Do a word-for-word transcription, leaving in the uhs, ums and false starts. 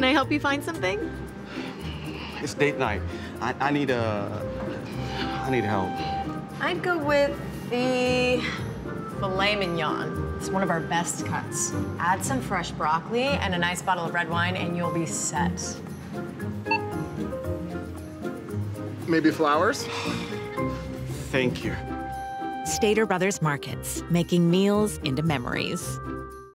Can I help you find something? It's date night. I, I need a... I need help. I'd go with the filet mignon. It's one of our best cuts. Add some fresh broccoli and a nice bottle of red wine, and you'll be set. Maybe flowers? Thank you. Stater Brothers Markets, making meals into memories.